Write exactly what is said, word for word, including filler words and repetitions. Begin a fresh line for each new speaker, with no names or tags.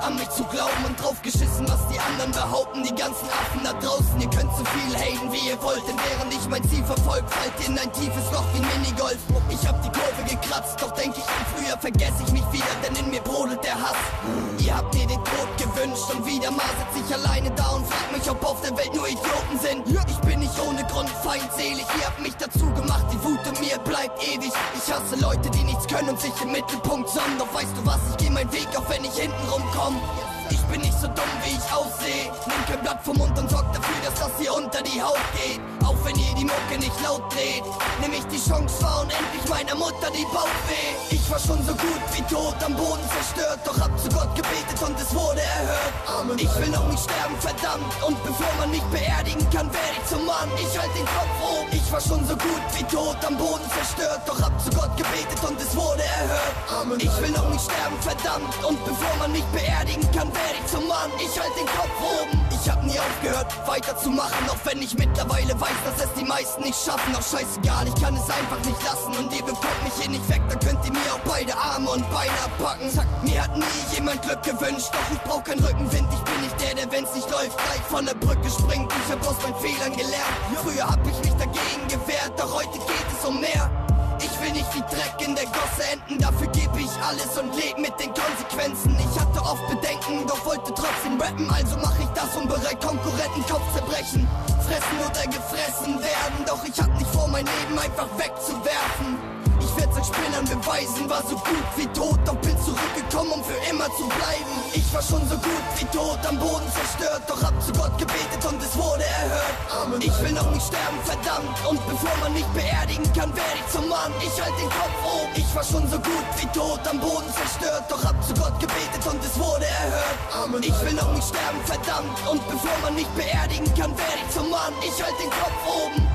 an mich zu glauben und drauf geschissen, was die anderen behaupten. Die ganzen Affen da draußen, ihr könnt so viel haten, wie ihr wollt, denn während ich mein Ziel verfolgt, fallt ihr in ein tiefes Loch wie Minigolf. Ich hab die Kurve gekratzt, doch denk ich an früher, vergesse ich mich wieder, denn in mir brodelt der Hass. Ihr habt mir den Tod gewünscht und wieder mal sitz ich alleine da und frag mich, ob auf der Welt nur Idioten sind. Ich bin nicht ohne Grund feindselig, ihr habt mich dazu gemacht, die Wut in mir bleibt ewig. Ich hasse Leute, die nichts können und sich im Mittelpunkt sonnen. Doch weißt du was, ich geh meinen Weg, auch wenn ich hinten rumkomm. Ich bin nicht so dumm, wie ich aussehe. Nehmt kein Blatt vom Mund und sorgt dafür, dass das hier unter die Haut geht. Auch wenn ihr die Mucke nicht laut dreht, nehm ich die Chance wahr und endlich meiner Mutter die Bauch weh. Ich war schon so gut wie tot, am Boden zerstört, doch hab zu Gott gebetet und es wurde erhört. Amen. Ich will noch nicht sterben, verdammt, und bevor man mich beerdigen kann, werde ich zum Mann. Ich halt den Kopf hoch. Ich war schon so gut wie tot, am Boden zerstört, doch hab zu Gott gebetet und es wurde erhört. Amen. Ich will noch nicht sterben, verdammt, und bevor man mich beerdigen kann, werde ich zum Mann. Ich halt den Kopf oben. Ich hab nie aufgehört, weiterzumachen, auch wenn ich mittlerweile weiß, dass es die meisten nicht schaffen. Doch scheißegal, ich kann es einfach nicht lassen, und ihr bekommt mich hier nicht weg, dann könnt ihr mir auch beide Arme und Beine abpacken. Zack, mir hat nie jemand Glück gewünscht, doch ich brauch keinen Rückenwind. Ich bin nicht der, der wenn's nicht läuft, gleich von der Brücke springt. Ich hab aus meinen Fehlern gelernt, früher hab ich mich dagegen gewehrt, doch heute geht es um mehr. Ich will nicht wie Dreck in der Gosse enden, dafür gebe ich alles und leb mit den Konsequenzen. Ich hatte oft Bedenken, doch wollte trotzdem rappen, also mach ich das und bereit Konkurrenten Kopf zerbrechen. Fressen oder gefressen werden, doch ich hab nicht vor, mein Leben einfach wegzuwerfen. Ich werd's euch Spinnern beweisen, war so gut wie tot, doch bin zurückgekommen, um für immer zu bleiben. Ich war schon so gut wie tot, am Boden zerstört, doch hab zu Gott gebetet und es wurde erhört. Amen. Ich will noch nicht sterben, verdammt, und bevor man mich beerdigen kann, werde ich zum Mann. Ich halt den Kopf oben. Ich war schon so gut wie tot, am Boden zerstört, doch hab zu Gott gebetet und es wurde erhört. Amen. Ich will noch nicht sterben, verdammt, und bevor man mich beerdigen kann, werde ich zum Mann. Ich halt den Kopf oben.